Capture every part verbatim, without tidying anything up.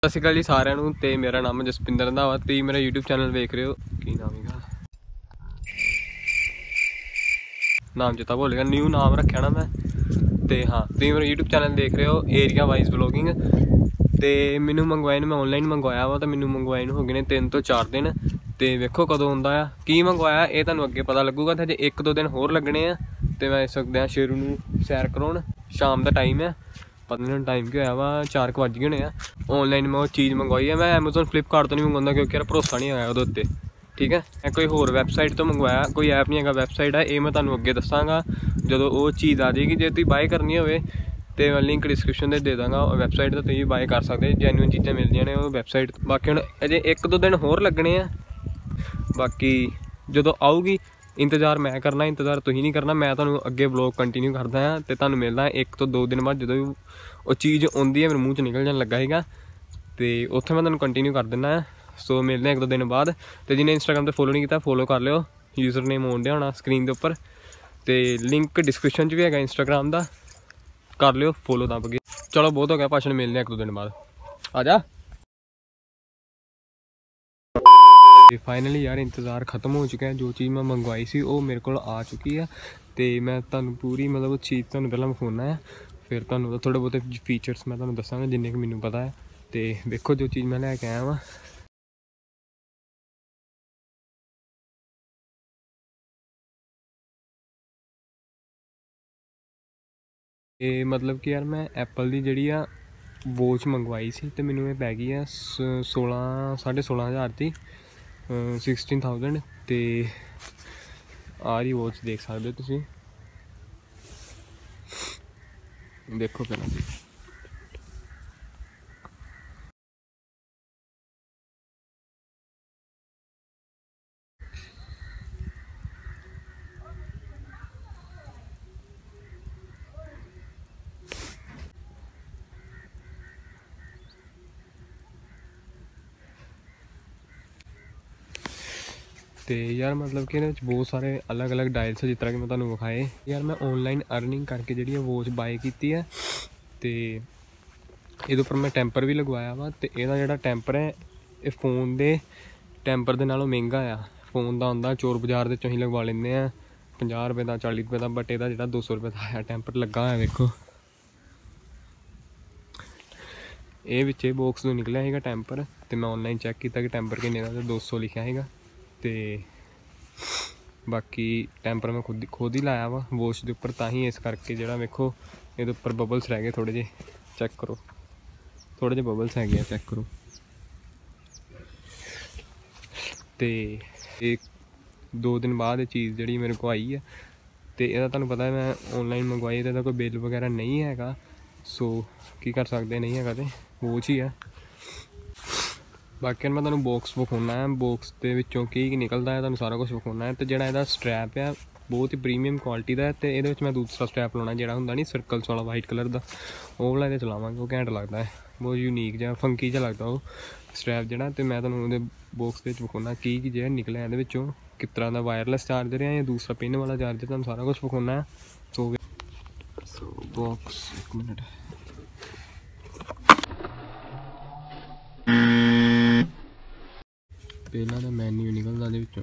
ਸਤਿ ਸ਼੍ਰੀ ਅਕਾਲ ਜੀ ਸਾਰਿਆਂ ਨੂੰ ਤੇ ਮੇਰਾ ਨਾਮ ਹੈ ਜਸਪਿੰਦਰ ਰੰਧਾਵਾ ਤੇ ਮੇਰਾ YouTube ਚੈਨਲ ਵੇਖ ਰਹੇ ਹੋ। ਕੀ ਨਾਮ ਹੈਗਾ, ਨਾਮ ਚੇਤਾ ਭੁੱਲ ਗਿਆ, ਨਿਊ ਨਾਮ ਰੱਖਿਆ ਨਾ मैं। ਤੇ ਹਾਂ ਤੁਸੀਂ ਮੇਰਾ YouTube ਚੈਨਲ ਦੇਖ ਰਹੇ ਹੋ ਏਰੀਆ ਵਾਈਜ਼ ਵਲੋਗਿੰਗ। ਤੇ ਮੈਨੂੰ ਮੰਗਵਾਏ ਨੂੰ मैं ऑनलाइन ਮੰਗਵਾਇਆ ਵਾ ਤੇ ਮੈਨੂੰ ਮੰਗਵਾਏ ਨੂੰ ਹੋ ਗਏ ਨੇ ਤਿੰਨ ਤੋਂ ਚਾਰ ਦਿਨ। ਤੇ ਵੇਖੋ ਕਦੋਂ ਹੁੰਦਾ ਆ, ਕੀ ਮੰਗਵਾਇਆ ਇਹ ਤੁਹਾਨੂੰ ਅੱਗੇ ਪਤਾ ਲੱਗੂਗਾ। ਤੇ ਹਜੇ ਇੱਕ ਦੋ ਦਿਨ ਹੋਰ ਲੱਗਣੇ ਆ। ਤੇ ਮੈਂ ਸਕਦੇ ਹਾਂ ਸ਼ੇਰੂ ਨੂੰ ਸੈਰ ਕਰਾਉਣ, शाम का टाइम है, पता नहीं टाइम क्या वा, चार क वज गए होने। ऑनलाइन मैं वो चीज़ मंगवाई है, मैं अमेजोन फ्लिपकार्ट तो नहीं मंगवाता क्योंकि यार भरोसा नहीं आया उहदे उत्ते। ठीक है, मैं कोई होर वैबसाइट तो मंगवाया, कोई ऐप नहीं है वैबसाइट है, ये मैं तुहानूं अगे दसांगा जो वो चीज़ आ जाएगी। जे तुसीं बाय करनी होवे तो मैं लिंक डिस्क्रिप्शन दे दांगा, वैबसाइट तो तुसीं बाय कर सकते, जैन्युइन चीज़ां मिलदियां ने वो वैबसाइट। बाकी हुण अजे एक दो दिन होर लगने आ, बाकी जो आऊगी इंतज़ार मैं करना, इंतज़ार तुसीं नहीं करना। मैं तुहानूं अगे व्लॉग कंटिन्यू करदा हां ते तुहानूं मिलदा एक तो दो दिन बाद जो वो चीज़ आउंदी है मेरे मूँह च निकल जान लगा सीगा ते उत्थे मैं तुहानूं कंटिन्यू कर दिंदा है। सो मिलते हैं एक दो दिन बाद। तो जिन्हें इंस्टाग्राम पर फॉलो नहीं किया फॉलो कर लियो, यूजर नेम आउण दिया होना स्क्रीन के उपर ते लिंक डिस्क्रिप्शन च भी है इंस्टाग्राम का, कर लियो फॉलो दब के। चलो बहुत हो गया भाषण, मिलते हैं एक दो दिन बाद, आ जा। फाइनली यार इंतज़ार खत्म हो चुका है, जो चीज़ मैं मंगवाई सी वो मेरे को आ चुकी है। तो मैं तुहानूं पूरी मतलब चीज़ तुहानूं पहलां विखाउणा है, फिर तुहानूं थोड़े बहुत फीचर्स मैं तुहानूं दसांगा जिन्ने कि मैनूं पता है। तो वेखो जो चीज़ मैं लैके आया वां। ये मतलब कि यार मैं एप्पल की जिहड़ी आ वॉच मंगवाई सी ते मैनूं ये पै गई है सोलह साढ़े सोलह हज़ार की, सिक्सटीन थाउजेंड। तो आ रही वॉच देख सकते हो तुसीं, देखो पहला जी। तो यार मतलब कि बहुत सारे अलग अलग डायल्स है जिस तरह कि मैं तुहानूं विखाए। यार मैं ऑनलाइन अर्निंग करके जी वॉच बाय की है। तो ये उपर मैं टैंपर भी लगवाया वा, तो यदा जो टैंपर है ये फोन के टैंपर के नालों महंगा आ। फोन का आंदा चोर बाजार के असीं लगवा लेंगे हैं पचास रुपये का चाली रुपये का, बट यदा जो दो सौ रुपये का आया टैंपर लगा है। वेखो ये बिच्चे बॉक्स तो निकलिया है टैंपर, तो मैं ऑनलाइन चैक किया कि टैंपर किन्ने का, दो सौ लिखा है। तो बाकी टैंपर मैं खुद खुद ही लाया वा वॉच के उपर, ताही इस करके जो वेखो ये उपर बबल्स रह गए थोड़े जे, चैक करो थोड़े जे बबल्स है चैक करो। तो एक दो दिन बाद ये चीज़ जी मेरे को आई है। तो यदा तुहानूं पता है मैं ऑनलाइन मंगवाई तो कोई बिल वगैरह नहीं है, सो की कर सकते नहीं है, तो वॉच ही है। बाकी मैं तुहानूं बॉक्स विखाउणा है, बॉक्स के विचों की निकलता है तुहानूं सारा कुछ विखाउणा है। तो जिहड़ा इहदा स्ट्रैप है बहुत ही प्रीमियम क्वालिटी का है। तो ये मैं दूसरा स्ट्रैप लाना जिहड़ा हुंदा नहीं सर्कल्स वाला वाइट कलर का, वो वाला इहदे चलावांगे, वो घैंट लगता है, बहुत यूनीक जिहा फंकी जिहा लगता वो स्ट्रैप जिहड़ा। तो मैं तुहानूं उहदे बॉक्स के विखाउणा की की जिहा निकलिया इहदे विचों, किस तरह का वायरलैस चार्जर है या दूसरा पिन वाला चार्जर, तुहानूं सारा कुछ विखाउणा है। सो सो बॉक्स एक मिनट पहला तो मैन्यू निकलता ये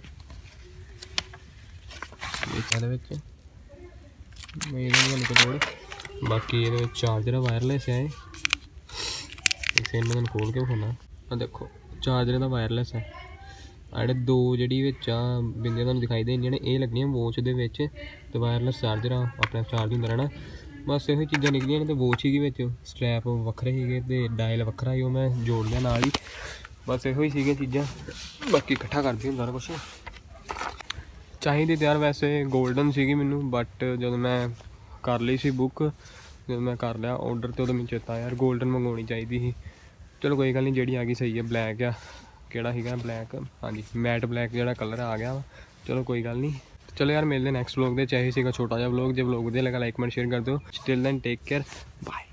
तोड़। बाकी ये चार्जर वायरलैस है, इसे मैं खोल के विखाना। देखो चार्जर का वायरलैस है, अड़े दो जी बिंदियां तुहानूं दिखाई देनियां ने ये लगनियां वॉच दे विच, ते वायरलैस चार्जर अपने चार्ज होंदा रहना। बस यो चीज़ां निकलियां ने, तो वॉच ही विच स्ट्रैप वक्खरे ही ते डायल वक्खरा ही, मैं जोड़ लिया नाल ही। बस यो ही सी चीज़ां, बाकी इकट्ठा कर दी सारा कुछ। चाहिए तो यार वैसे गोल्डन सी मैनू, बट जो मैं कर ली सी बुक, जो मैं कर लिया ऑर्डर, तो मैंने चेता यार गोल्डन मंगवानी चाहिए थी। चलो कोई गल नहीं, जी आ गई सही है। ब्लैक आ केड़ा सीगा ब्लैक, हाँ जी मैट ब्लैक जो कलर आ गया। चलो कोई गल नहीं, चलो यार मिलते नैक्सट व्लॉग दे, चाहे सीगा छोटा जिहा व्लॉग। जो व्लॉग वधिया लगा लाइक कमेंट शेयर कर दो। Till then take care, bye.